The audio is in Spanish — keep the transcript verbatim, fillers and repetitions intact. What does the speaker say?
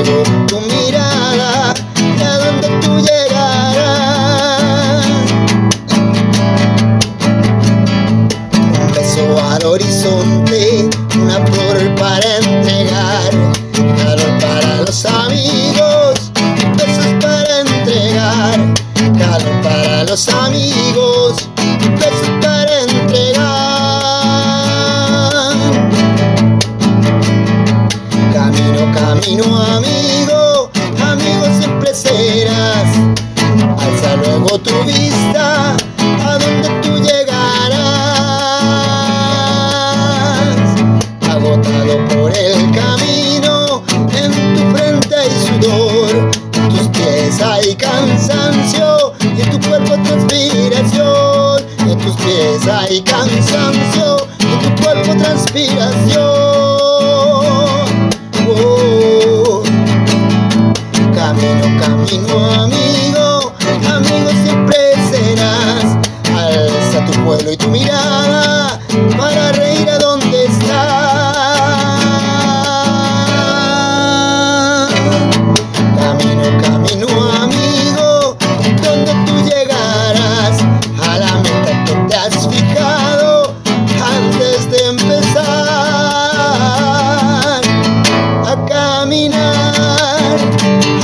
fuego tu mirada y a donde tú llegarás. Un beso al horizonte, una flor para entregar, calor para los amigos, besos para entregar, calor para los amigos, besos para entregar. Camino, camino amigo, amigo siempre serás. Alza luego tu vista a donde tú llegarás. Agotado por el camino, en tu frente hay sudor, en tus pies hay cansancio y en tu cuerpo transpiración. En tus pies hay cansancio y en tu cuerpo transpiración. Oh. Camino, camino amigo, amigo siempre serás. Alza tu vuelo y tu mirada para reír a donde estás. Camino, camino amigo, donde tú llegarás, a la meta que te has fijado antes de empezar a caminar.